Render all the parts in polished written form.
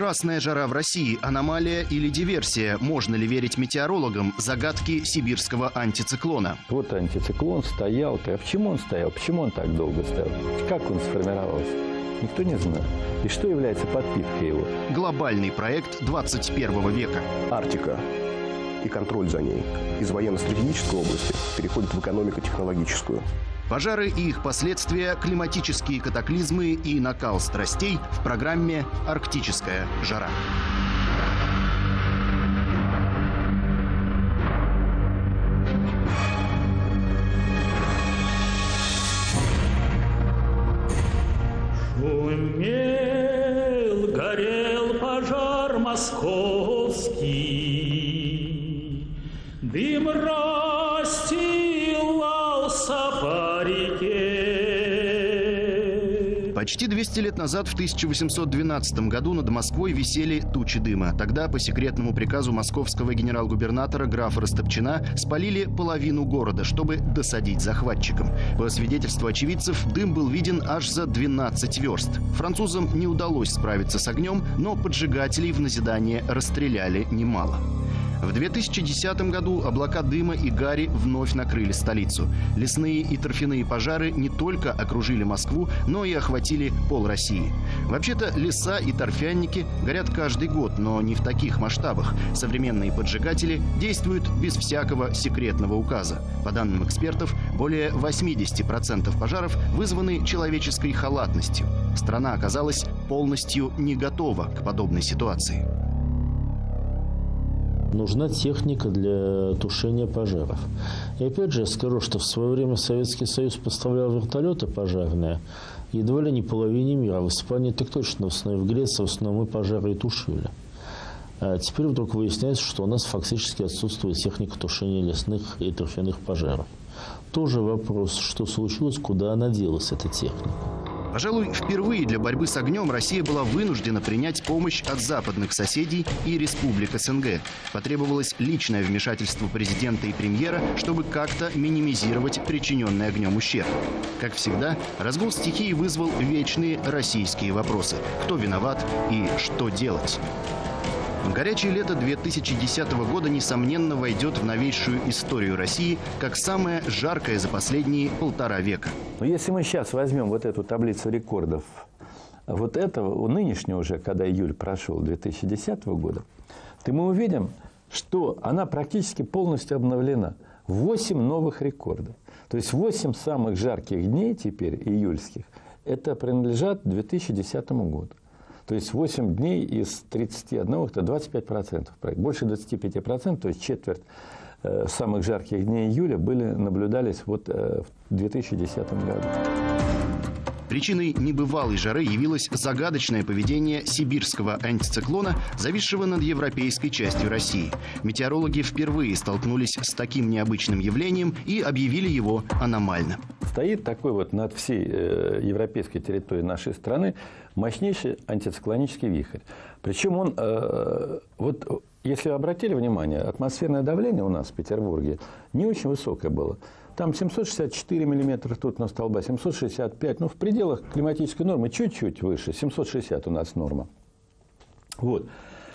Красная жара в России – аномалия или диверсия? Можно ли верить метеорологам? Загадки сибирского антициклона. Вот антициклон стоял. А почему он стоял? Почему он так долго стоял? Как он сформировался? Никто не знает. И что является подпиткой его? Глобальный проект 21 века. Арктика и контроль за ней из военно-стратегической области переходит в экономико-технологическую. Пожары и их последствия, климатические катаклизмы и накал страстей в программе «Арктическая жара». Шумел, горел пожар московский, дым расстилался по реке. Почти 200 лет назад, в 1812 году, над Москвой висели тучи дыма. Тогда по секретному приказу московского генерал-губернатора графа Растопчина спалили половину города, чтобы досадить захватчикам. По свидетельству очевидцев, дым был виден аж за 12 верст. Французам не удалось справиться с огнем, но поджигателей в назидание расстреляли немало. В 2010 году облака дыма и гари вновь накрыли столицу. Лесные и торфяные пожары не только окружили Москву, но и охватили пол России. Вообще-то леса и торфяники горят каждый год, но не в таких масштабах. Современные поджигатели действуют без всякого секретного указа. По данным экспертов, более 80% пожаров вызваны человеческой халатностью. Страна оказалась полностью не готова к подобной ситуации. Нужна техника для тушения пожаров. И опять же я скажу, что в свое время Советский Союз поставлял вертолеты пожарные едва ли не половине мира. В Испании так точно, в основном в Греции в основном мы пожары и тушили. А теперь вдруг выясняется, что у нас фактически отсутствует техника тушения лесных и торфяных пожаров. Тоже вопрос, что случилось, куда она делась, эта техника. Пожалуй, впервые для борьбы с огнем Россия была вынуждена принять помощь от западных соседей и республик СНГ. Потребовалось личное вмешательство президента и премьера, чтобы как-то минимизировать причиненный огнем ущерб. Как всегда, разгул стихии вызвал вечные российские вопросы. Кто виноват и что делать? Горячее лето 2010 года, несомненно, войдет в новейшую историю России как самое жаркое за последние 1,5 века. Но если мы сейчас возьмем вот эту таблицу рекордов, вот этого, у нынешнего уже, когда июль прошел 2010 года, то мы увидим, что она практически полностью обновлена. 8 новых рекордов. То есть 8 самых жарких дней теперь, июльских, это принадлежат 2010 году. То есть 8 дней из 31, это 25%. Больше 25%, то есть четверть самых жарких дней июля наблюдались вот в 2010 году. Причиной небывалой жары явилось загадочное поведение сибирского антициклона, зависшего над европейской частью России. Метеорологи впервые столкнулись с таким необычным явлением и объявили его аномальным. Стоит такой вот над всей европейской территорией нашей страны мощнейший антициклонический вихрь. Причем он, вот если вы обратили внимание, атмосферное давление у нас в Петербурге не очень высокое было. Там 764 миллиметра ртутного столба, 765, ну, в пределах климатической нормы, чуть-чуть выше, 760 у нас норма. Вот.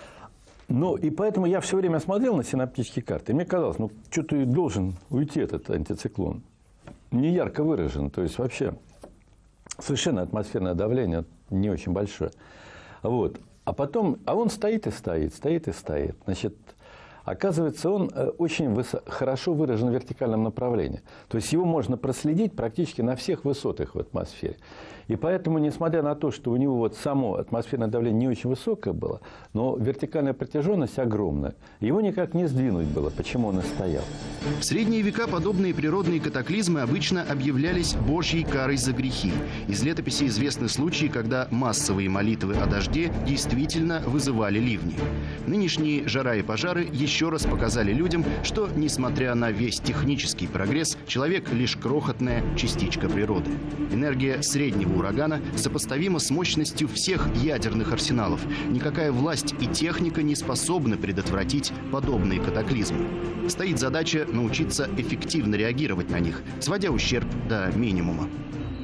Ну, и поэтому я все время смотрел на синоптические карты, и мне казалось, ну, что-то и должен уйти этот антициклон. Не ярко выражен, то есть вообще совершенно атмосферное давление не очень большое. Вот. А потом, он стоит и стоит, стоит и стоит. Значит, оказывается, он очень хорошо выражен в вертикальном направлении. То есть его можно проследить практически на всех высотах в атмосфере. И поэтому, несмотря на то, что у него вот само атмосферное давление не очень высокое было, но вертикальная протяженность огромная, его никак не сдвинуть было, почему он и стоял. В средние века подобные природные катаклизмы обычно объявлялись Божьей карой за грехи. Из летописи известны случаи, когда массовые молитвы о дожде действительно вызывали ливни. Нынешние жара и пожары еще раз показали людям, что, несмотря на весь технический прогресс, человек лишь крохотная частичка природы. Энергия среднего урагана сопоставима с мощностью всех ядерных арсеналов. Никакая власть и техника не способны предотвратить подобные катаклизмы. Стоит задача научиться эффективно реагировать на них, сводя ущерб до минимума.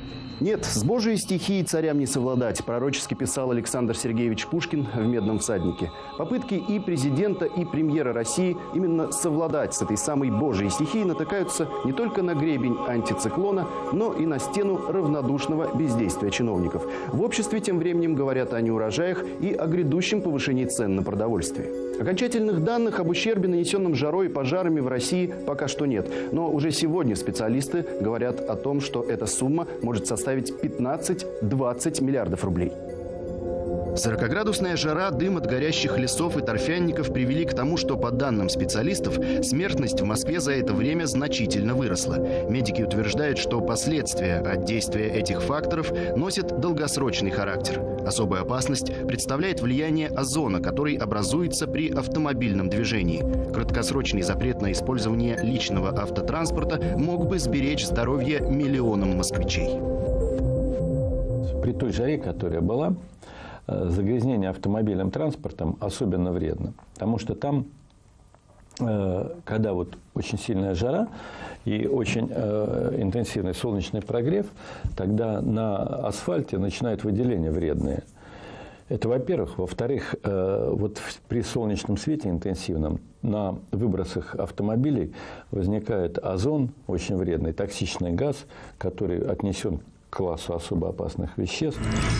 Нет, с Божией стихией царям не совладать, пророчески писал Александр Сергеевич Пушкин в «Медном всаднике». Попытки и президента, и премьера России именно совладать с этой самой Божией стихией натыкаются не только на гребень антициклона, но и на стену равнодушного бездействия чиновников. В обществе тем временем говорят о неурожаях и о грядущем повышении цен на продовольствие. Окончательных данных об ущербе, нанесенном жарой и пожарами в России, пока что нет. Но уже сегодня специалисты говорят о том, что эта сумма может составить 15-20 миллиардов рублей. 40-градусная жара, дым от горящих лесов и торфянников привели к тому, что, по данным специалистов, смертность в Москве за это время значительно выросла. Медики утверждают, что последствия от действия этих факторов носят долгосрочный характер. Особую опасность представляет влияние озона, который образуется при автомобильном движении. Краткосрочный запрет на использование личного автотранспорта мог бы сберечь здоровье миллионам москвичей. При той жаре, которая была, загрязнение автомобильным транспортом особенно вредно. Потому что там, когда вот очень сильная жара и очень интенсивный солнечный прогрев, тогда на асфальте начинают выделения вредные. Это, во-первых. Во-вторых, вот при солнечном свете интенсивном на выбросах автомобилей возникает озон, очень вредный, токсичный газ, который отнесен к классу особо опасных веществ.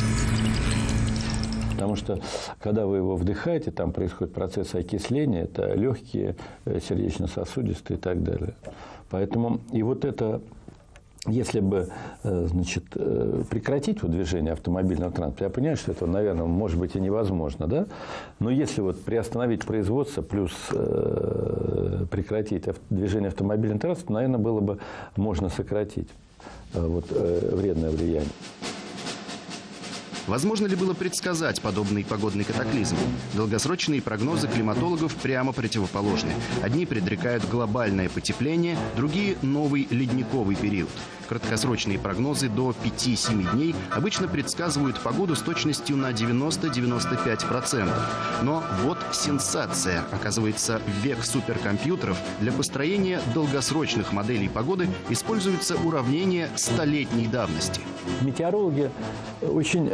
Потому что, когда вы его вдыхаете, там происходит процесс окисления, это легкие, сердечно-сосудистые и так далее. Поэтому, и вот это, если бы, значит, прекратить вот движение автомобильного транспорта, я понимаю, что это, наверное, может быть и невозможно, да? Но если вот приостановить производство плюс прекратить движение автомобильного транспорта, наверное, было бы можно сократить вот, вредное влияние. Возможно ли было предсказать подобный погодный катаклизм? Долгосрочные прогнозы климатологов прямо противоположны. Одни предрекают глобальное потепление, другие – новый ледниковый период. Краткосрочные прогнозы до 5-7 дней обычно предсказывают погоду с точностью на 90-95%. Но вот сенсация. Оказывается, в век суперкомпьютеров для построения долгосрочных моделей погоды используются уравнения столетней давности. Метеорологи очень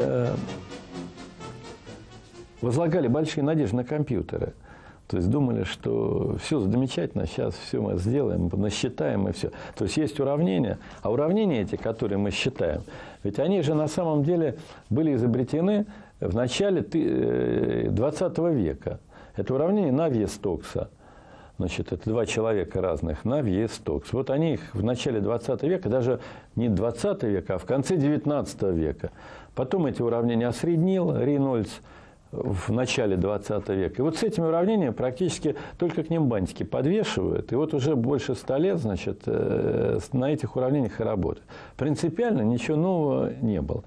возлагали большие надежды на компьютеры. То есть думали, что все замечательно, сейчас все мы сделаем, насчитаем и все. То есть есть уравнения, а уравнения эти, которые мы считаем, ведь они же на самом деле были изобретены в начале 20 века. Это уравнение Навье-Стокса. Значит, это два человека разных, Навье-Стокс. Вот они их в начале 20 века, даже не 20 века, а в конце 19 века. Потом эти уравнения осреднил Рейнольдс в начале 20 века. И вот с этими уравнениями практически только к ним бантики подвешивают. И вот уже больше 100 лет, значит, на этих уравнениях и работают. Принципиально ничего нового не было.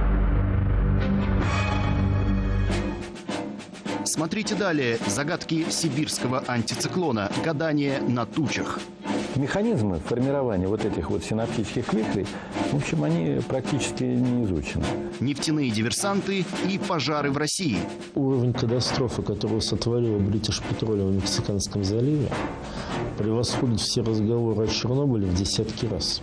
Смотрите далее. Загадки сибирского антициклона. Гадание на тучах. Механизмы формирования вот этих вот синаптических вихрей, в общем, они практически не изучены. Нефтяные диверсанты и пожары в России. Уровень катастрофы, которую сотворила British Petroleum в Мексиканском заливе, превосходит все разговоры о Чернобыле в десятки раз.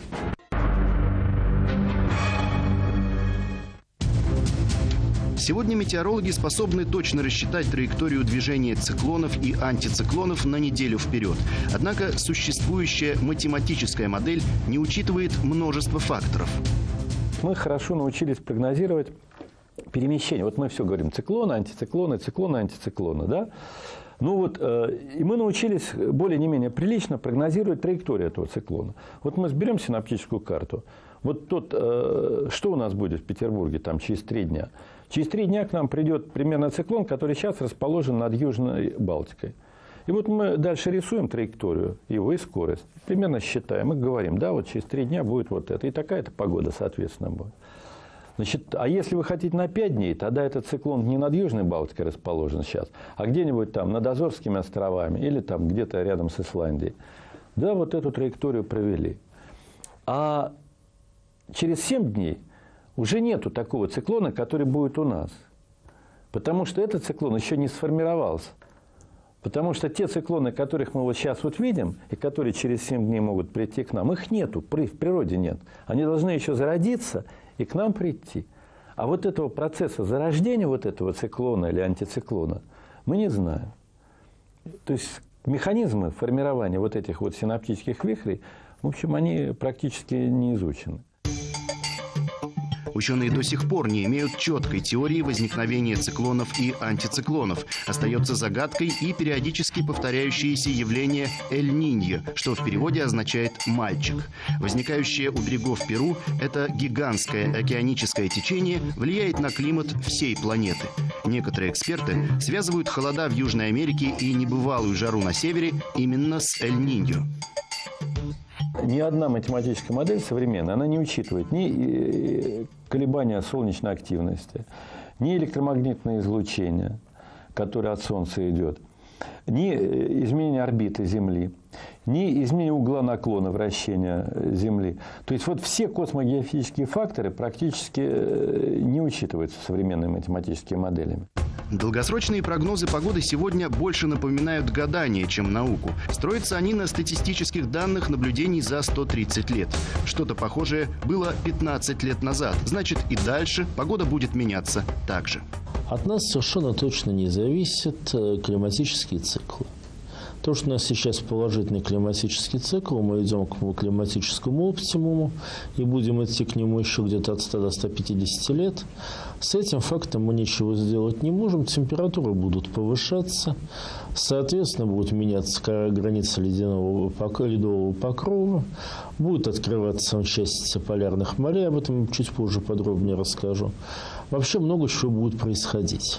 Сегодня метеорологи способны точно рассчитать траекторию движения циклонов и антициклонов на неделю вперед. Однако существующая математическая модель не учитывает множество факторов. Мы хорошо научились прогнозировать перемещение. Вот мы все говорим циклоны, антициклоны, циклоны, антициклоны, да? Ну вот, и мы научились более-не менее прилично прогнозировать траекторию этого циклона. Вот мы берем синаптическую карту. Вот тут, что у нас будет в Петербурге там через 3 дня? Через 3 дня к нам придет примерно циклон, который сейчас расположен над Южной Балтикой. И вот мы дальше рисуем траекторию его и скорость. Примерно считаем и говорим, да, вот через 3 дня будет вот это. И такая-то погода, соответственно, будет. Значит, а если вы хотите на 5 дней, тогда этот циклон не над Южной Балтикой расположен сейчас, а где-нибудь там над Азорскими островами или там где-то рядом с Исландией. Да, вот эту траекторию провели. А через 7 дней уже нету такого циклона, который будет у нас. Потому что этот циклон еще не сформировался. Потому что те циклоны, которых мы вот сейчас вот видим, и которые через 7 дней могут прийти к нам, их нету, в природе нет. Они должны еще зародиться и к нам прийти. А вот этого процесса зарождения вот этого циклона или антициклона мы не знаем. То есть механизмы формирования вот этих вот синаптических вихрей, в общем, они практически не изучены. Ученые до сих пор не имеют четкой теории возникновения циклонов и антициклонов. Остается загадкой и периодически повторяющееся явление Эль-Ниньо, что в переводе означает «мальчик». Возникающее у берегов Перу, это гигантское океаническое течение влияет на климат всей планеты. Некоторые эксперты связывают холода в Южной Америке и небывалую жару на севере именно с Эль-Ниньо. Ни одна математическая модель современная, она не учитывает ни колебания солнечной активности, ни электромагнитное излучение, которое от Солнца идет, ни изменение орбиты Земли, ни изменение угла наклона вращения Земли. То есть вот все космогеофизические факторы практически не учитываются современными математическими моделями. Долгосрочные прогнозы погоды сегодня больше напоминают гадание, чем науку. Строятся они на статистических данных наблюдений за 130 лет. Что-то похожее было 15 лет назад. Значит, и дальше погода будет меняться так же. От нас совершенно точно не зависят климатические циклы. То, что у нас сейчас положительный климатический цикл, мы идем к климатическому оптимуму и будем идти к нему еще где-то от 100 до 150 лет. С этим фактом мы ничего сделать не можем. Температуры будут повышаться, соответственно, будут меняться границы ледового покрова, будут открываться части полярных морей, об этом чуть позже подробнее расскажу. Вообще много чего будет происходить.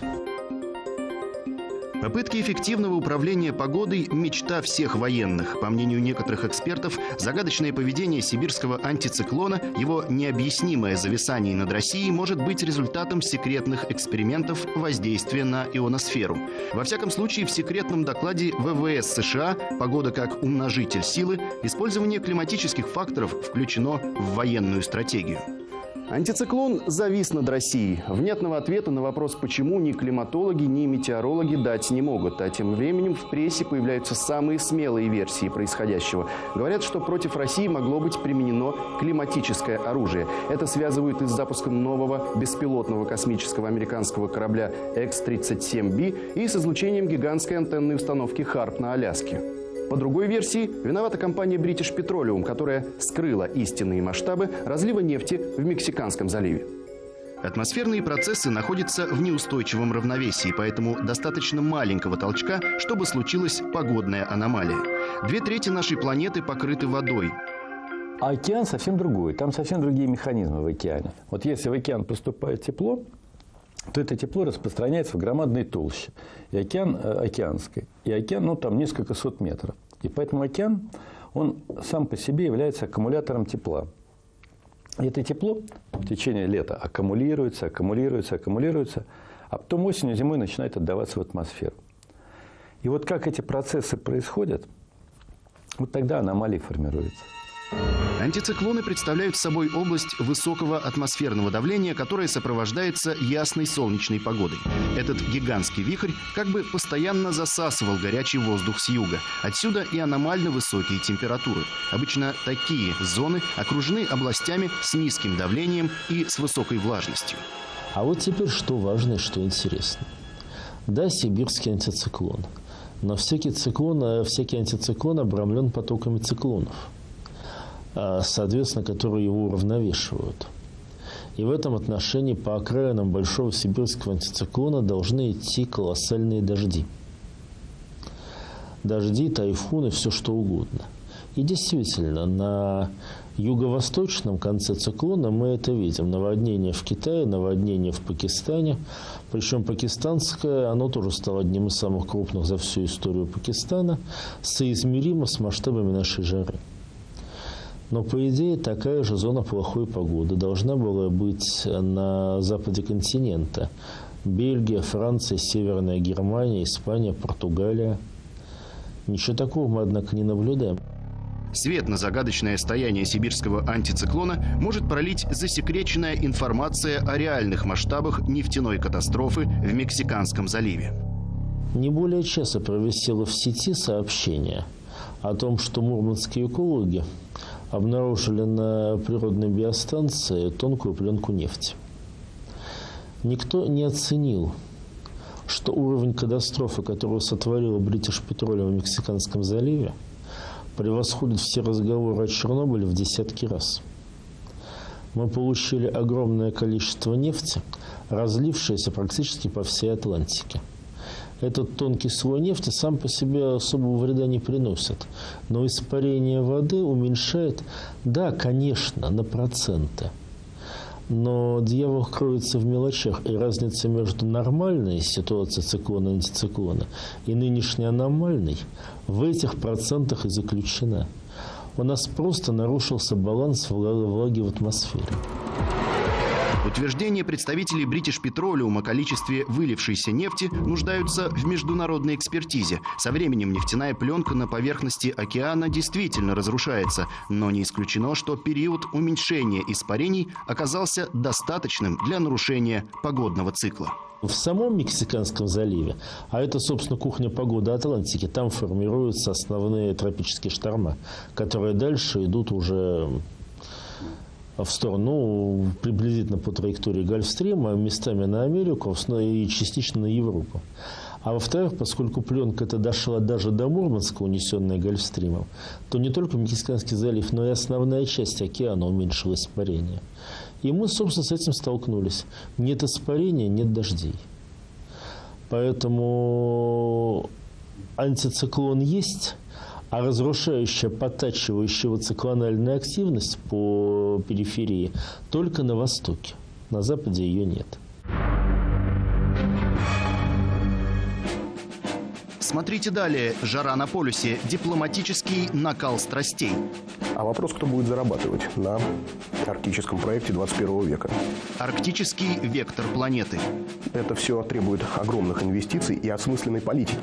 Попытки эффективного управления погодой – мечта всех военных. По мнению некоторых экспертов, загадочное поведение сибирского антициклона, его необъяснимое зависание над Россией может быть результатом секретных экспериментов воздействия на ионосферу. Во всяком случае, в секретном докладе ВВС США «Погода как умножитель силы» использование климатических факторов включено в военную стратегию. Антициклон завис над Россией. Внятного ответа на вопрос, почему, ни климатологи, ни метеорологи дать не могут. А тем временем в прессе появляются самые смелые версии происходящего. Говорят, что против России могло быть применено климатическое оружие. Это связывают и с запуском нового беспилотного космического американского корабля X-37B и с излучением гигантской антенной установки «Харп» на Аляске. По другой версии, виновата компания British Petroleum, которая скрыла истинные масштабы разлива нефти в Мексиканском заливе. Атмосферные процессы находятся в неустойчивом равновесии, поэтому достаточно маленького толчка, чтобы случилась погодная аномалия. 2/3 нашей планеты покрыты водой. А океан совсем другой. Там совсем другие механизмы в океане. Вот если в океан поступает тепло, то это тепло распространяется в громадной толще. И океан океанской. И океан, там несколько сот метров. И поэтому океан, он сам по себе является аккумулятором тепла. И это тепло в течение лета аккумулируется, а потом осенью, зимой начинает отдаваться в атмосферу. И вот как эти процессы происходят, вот тогда аномалии формируются. Антициклоны представляют собой область высокого атмосферного давления, которое сопровождается ясной солнечной погодой. Этот гигантский вихрь как бы постоянно засасывал горячий воздух с юга. Отсюда и аномально высокие температуры. Обычно такие зоны окружены областями с низким давлением и с высокой влажностью. А вот теперь что важно и что интересно. Да, сибирский антициклон. Но всякий антициклон обрамлен потоками циклонов, соответственно, которые его уравновешивают. И в этом отношении по окраинам большого сибирского антициклона должны идти колоссальные дожди. Дожди, тайфуны, все что угодно. И действительно, на юго-восточном конце циклона мы это видим. Наводнение в Китае, наводнение в Пакистане. Причем пакистанское, оно тоже стало одним из самых крупных за всю историю Пакистана, соизмеримо с масштабами нашей жары. Но, по идее, такая же зона плохой погоды должна была быть на западе континента. Бельгия, Франция, Северная Германия, Испания, Португалия. Ничего такого мы, однако, не наблюдаем. Свет на загадочное стояние сибирского антициклона может пролить засекреченная информация о реальных масштабах нефтяной катастрофы в Мексиканском заливе. Не более часа провисело в сети сообщение о том, что мурманские экологи обнаружили на природной биостанции тонкую пленку нефти. Никто не оценил, что уровень катастрофы, которую сотворила British Petroleum в Мексиканском заливе, превосходит все разговоры о Чернобыле в десятки раз. Мы получили огромное количество нефти, разлившееся практически по всей Атлантике. Этот тонкий слой нефти сам по себе особого вреда не приносит, но испарение воды уменьшает, да, конечно, на проценты. Но дьявол кроется в мелочах, и разница между нормальной ситуацией циклона и антициклона и нынешней аномальной в этих процентах и заключена. У нас просто нарушился баланс влаги в атмосфере. Утверждения представителей British Petroleum о количестве вылившейся нефти нуждаются в международной экспертизе. Со временем нефтяная пленка на поверхности океана действительно разрушается, но не исключено, что период уменьшения испарений оказался достаточным для нарушения погодного цикла. В самом Мексиканском заливе, а это, собственно, кухня погоды Атлантики, там формируются основные тропические шторма, которые дальше идут уже в сторону, приблизительно по траектории Гольфстрима, местами на Америку и частично на Европу. А во-вторых, поскольку пленка эта дошла даже до Мурманска, унесенная Гольфстримом, то не только Мексиканский залив, но и основная часть океана уменьшила испарение. И мы, собственно, с этим столкнулись. Нет испарения, нет дождей. Поэтому антициклон есть, а разрушающая, подтачивающая циклональная активность по периферии только на востоке. На западе ее нет. Смотрите далее. Жара на полюсе. Дипломатический накал страстей. А вопрос, кто будет зарабатывать на арктическом проекте 21 века? Арктический вектор планеты. Это все требует огромных инвестиций и осмысленной политики.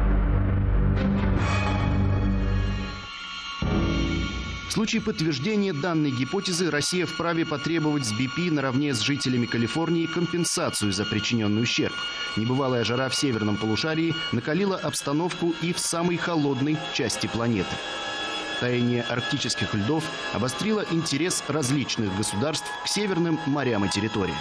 В случае подтверждения данной гипотезы Россия вправе потребовать с BP наравне с жителями Калифорнии компенсацию за причиненный ущерб. Небывалая жара в северном полушарии накалила обстановку и в самой холодной части планеты. Таяние арктических льдов обострило интерес различных государств к северным морям и территориям.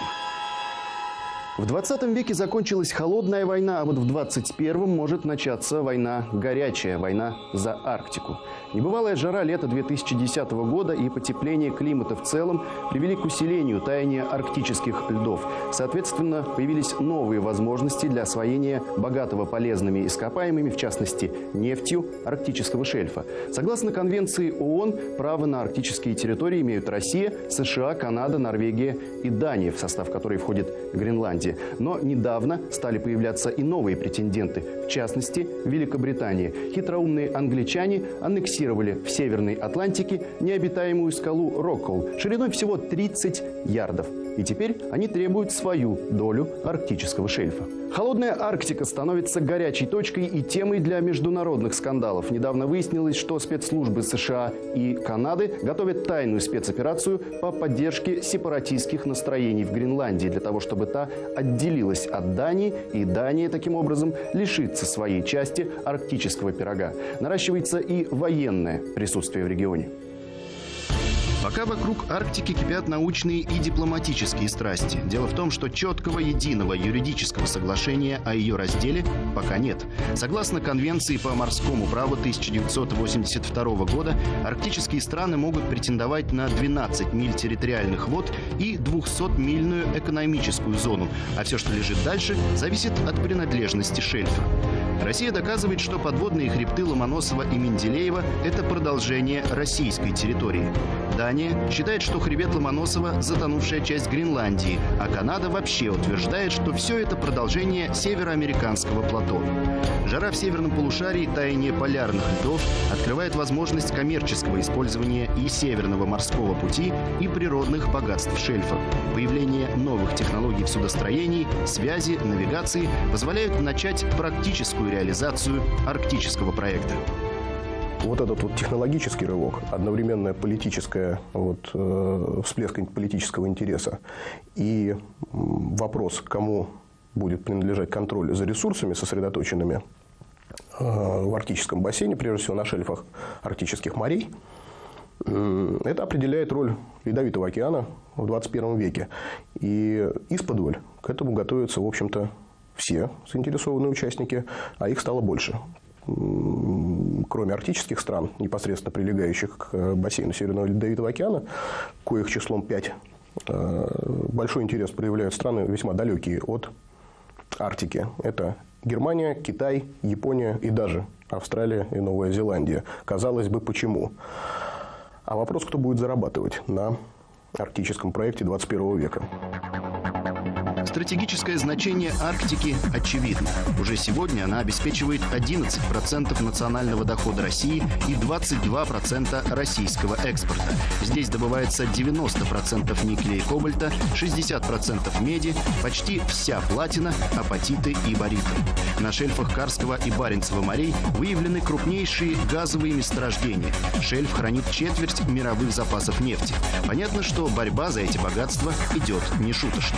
В 20 веке закончилась холодная война, а вот в 21-м может начаться война горячая, война за Арктику. Небывалая жара лета 2010 года и потепление климата в целом привели к усилению таяния арктических льдов. Соответственно, появились новые возможности для освоения богатого полезными ископаемыми, в частности, нефтью арктического шельфа. Согласно Конвенции ООН, право на арктические территории имеют Россия, США, Канада, Норвегия и Дания, в состав которой входит Гренландия. Но недавно стали появляться и новые претенденты, в частности, Великобритания. Хитроумные англичане аннексировали в Северной Атлантике необитаемую скалу Рокколл шириной всего 30 ярдов. И теперь они требуют свою долю арктического шельфа. Холодная Арктика становится горячей точкой и темой для международных скандалов. Недавно выяснилось, что спецслужбы США и Канады готовят тайную спецоперацию по поддержке сепаратистских настроений в Гренландии, для того, чтобы та отделилась от Дании, и Дания таким образом лишится своей части арктического пирога. Наращивается и военное присутствие в регионе. Пока вокруг Арктики кипят научные и дипломатические страсти. Дело в том, что четкого единого юридического соглашения о ее разделе пока нет. Согласно Конвенции по морскому праву 1982 года, арктические страны могут претендовать на 12 миль территориальных вод и 200-мильную экономическую зону, а все, что лежит дальше, зависит от принадлежности шельфа. Россия доказывает, что подводные хребты Ломоносова и Менделеева – это продолжение российской территории. Дания считает, что хребет Ломоносова – затонувшая часть Гренландии, а Канада вообще утверждает, что все это продолжение североамериканского плато. Жара в северном полушарии, таяние полярных льдов открывает возможность коммерческого использования и Северного морского пути, и природных богатств шельфа. Появление новых технологий в судостроении, связи, навигации позволяют начать практическую реализацию арктического проекта. Вот этот вот технологический рывок, одновременная политическая всплеск политического интереса и вопрос, кому будет принадлежать контроль за ресурсами, сосредоточенными в арктическом бассейне, прежде всего на шельфах арктических морей, Это определяет роль Ледовитого океана в 21 веке. И исподволь к этому готовятся, в общем-то, все заинтересованные участники, а их стало больше. Кроме арктических стран, непосредственно прилегающих к бассейну Северного Ледовитого океана, коих числом 5, большой интерес проявляют страны весьма далекие от Арктики. Это Германия, Китай, Япония и даже Австралия и Новая Зеландия. Казалось бы, почему? А вопрос, кто будет зарабатывать на арктическом проекте 21 века. Стратегическое значение Арктики очевидно. Уже сегодня она обеспечивает 11% национального дохода России и 22% российского экспорта. Здесь добывается 90% никеля и кобальта, 60% меди, почти вся платина, апатиты и бариты. На шельфах Карского и Баренцева морей выявлены крупнейшие газовые месторождения. Шельф хранит четверть мировых запасов нефти. Понятно, что борьба за эти богатства идет нешуточно.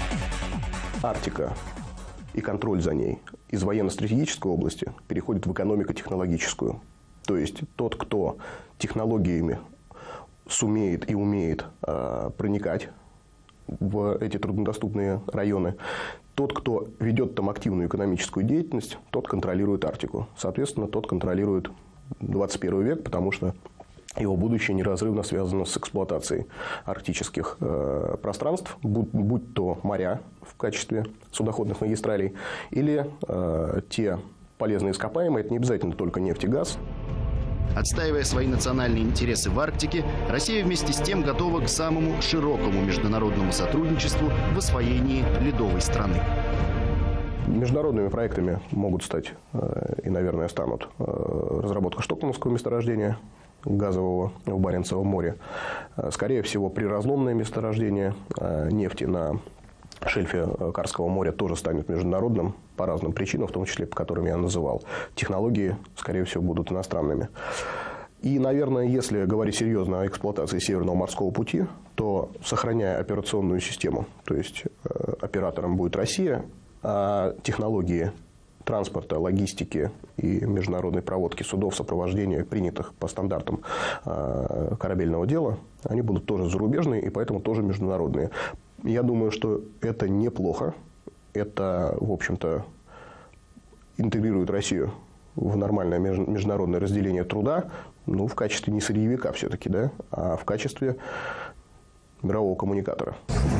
Арктика и контроль за ней из военно-стратегической области переходит в экономико-технологическую. То есть тот, кто технологиями сумеет и умеет проникать в эти труднодоступные районы, тот, кто ведет там активную экономическую деятельность, тот контролирует Арктику. Соответственно, тот контролирует 21 век, потому что его будущее неразрывно связано с эксплуатацией арктических пространств, будь то моря в качестве судоходных магистралей, или те полезные ископаемые, это не обязательно только нефть и газ. Отстаивая свои национальные интересы в Арктике, Россия вместе с тем готова к самому широкому международному сотрудничеству в освоении ледовой страны. Международными проектами могут стать и, наверное, станут разработка Штокгольмского месторождения газового в Баренцевом море. Скорее всего, приразломное месторождение нефти на шельфе Карского моря тоже станет международным по разным причинам, в том числе по которым я называл. Технологии, скорее всего, будут иностранными. И, наверное, если говорить серьезно о эксплуатации Северного морского пути, то, сохраняя операционную систему, то есть оператором будет Россия, а технологии транспорта, логистики и международной проводки судов, сопровождения, принятых по стандартам корабельного дела, они будут тоже зарубежные и поэтому тоже международные. Я думаю, что это неплохо. Это, в общем-то, интегрирует Россию в нормальное международное разделение труда, ну, в качестве не сырьевика все-таки, да, а в качестве мирового коммуникатора.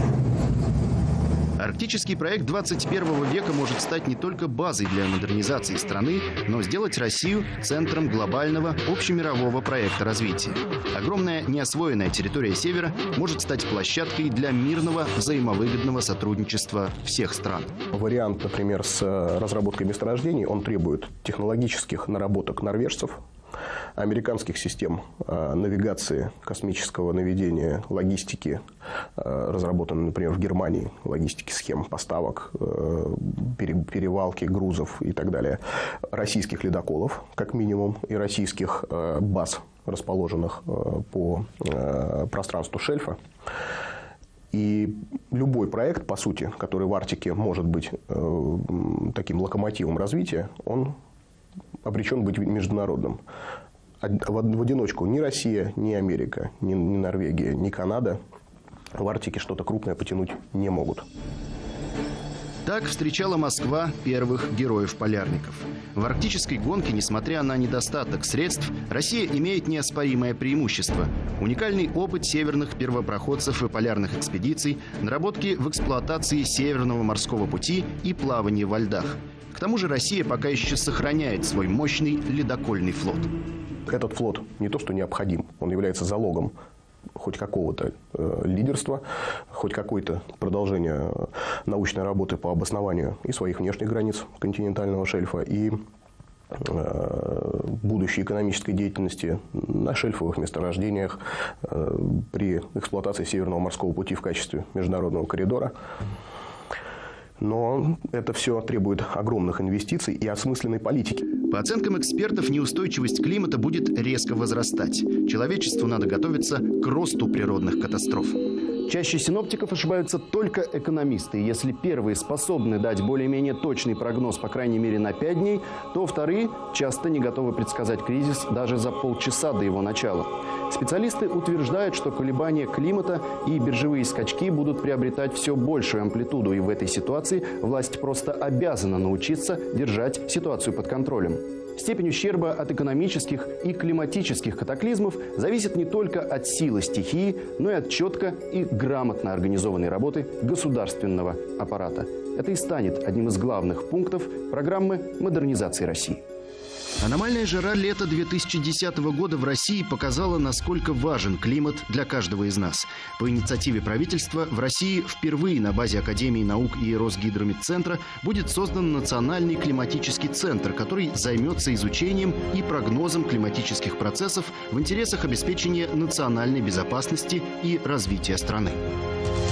Арктический проект 21 века может стать не только базой для модернизации страны, но сделать Россию центром глобального общемирового проекта развития. Огромная неосвоенная территория Севера может стать площадкой для мирного взаимовыгодного сотрудничества всех стран. Вариант, например, с разработкой месторождений, он требует технологических наработок норвежцев, американских систем навигации, космического наведения, логистики, разработанной, например, в Германии, логистики схем поставок, перевалки грузов и так далее, российских ледоколов, как минимум, и российских баз, расположенных по пространству шельфа. И любой проект, по сути, который в Арктике может быть таким локомотивом развития, он обречен быть международным. В одиночку ни Россия, ни Америка, ни Норвегия, ни Канада в Арктике что-то крупное потянуть не могут. Так встречала Москва первых героев-полярников. В арктической гонке, несмотря на недостаток средств, Россия имеет неоспоримое преимущество. Уникальный опыт северных первопроходцев и полярных экспедиций, наработки в эксплуатации Северного морского пути и плавании во льдах. К тому же Россия пока еще сохраняет свой мощный ледокольный флот. Этот флот не то что необходим, он является залогом хоть какого-то лидерства, хоть какое-то продолжение научной работы по обоснованию и своих внешних границ континентального шельфа, и будущей экономической деятельности на шельфовых месторождениях при эксплуатации Северного морского пути в качестве международного коридора. Но это все требует огромных инвестиций и осмысленной политики. По оценкам экспертов, неустойчивость климата будет резко возрастать. Человечеству надо готовиться к росту природных катастроф. Чаще синоптиков ошибаются только экономисты. Если первые способны дать более-менее точный прогноз, по крайней мере, на 5 дней, то вторые часто не готовы предсказать кризис даже за полчаса до его начала. Специалисты утверждают, что колебания климата и биржевые скачки будут приобретать все большую амплитуду. И в этой ситуации власть просто обязана научиться держать ситуацию под контролем. Степень ущерба от экономических и климатических катаклизмов зависит не только от силы стихии, но и от четко и грамотно организованной работы государственного аппарата. Это и станет одним из главных пунктов программы модернизации России. Аномальная жара лета 2010 года в России показала, насколько важен климат для каждого из нас. По инициативе правительства в России впервые на базе Академии наук и Росгидромедцентра будет создан Национальный климатический центр, который займется изучением и прогнозом климатических процессов в интересах обеспечения национальной безопасности и развития страны.